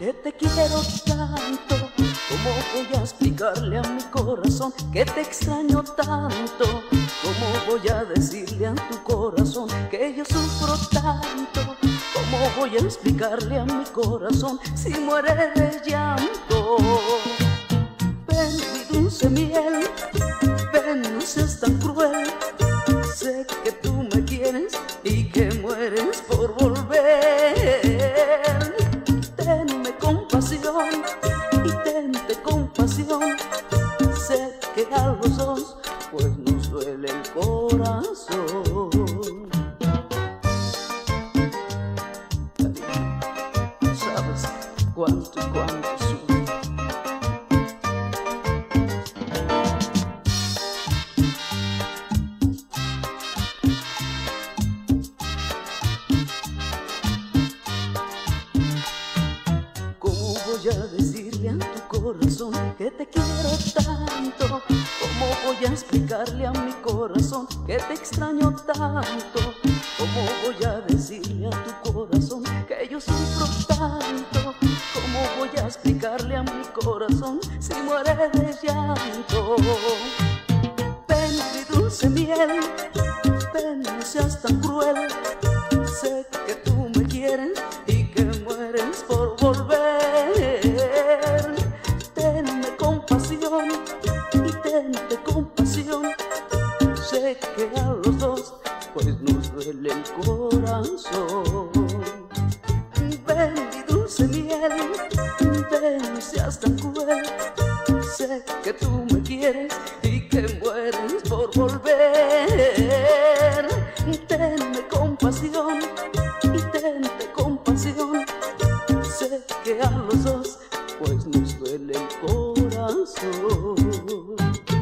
que te quiero tanto. ¿Cómo voy a explicarle a mi corazón que te extraño tanto? ¿Cómo voy a decirle a tu corazón que yo sufro tanto? ¿Cómo voy a explicarle a mi corazón si muere de llanto? Ven, mi dulce miel, ven, no seas tan cruel. Sé que tú me quieres y que mueres por volver. Tenme compasión y tente compasión. Sé que a los dos pues nos duele el corazón. Cariño, sabes cuánto y cuánto sufro. ¿Cómo voy a decirle a tu corazón que te quiero tanto? ¿Cómo voy a explicarle a mi corazón que te extraño tanto? ¿Cómo voy a decirle a tu corazón que yo sufro tanto? ¿Cómo voy a explicarle a mi corazón si muere de llanto? Ven, mi dulce miel, ven, no seas tan cruel. Sé que tú me quieres y que mueres por volver. Tenme compasión y tente compasión. Sé que a los dos pues nos duele el corazón. Ven, mi dulce miel, ven, no seas tan cruel. Sé que tú me quieres y que mueres por volver. Tenme compasión y tente compasión. Sé que a los dos pues nos duele el corazón.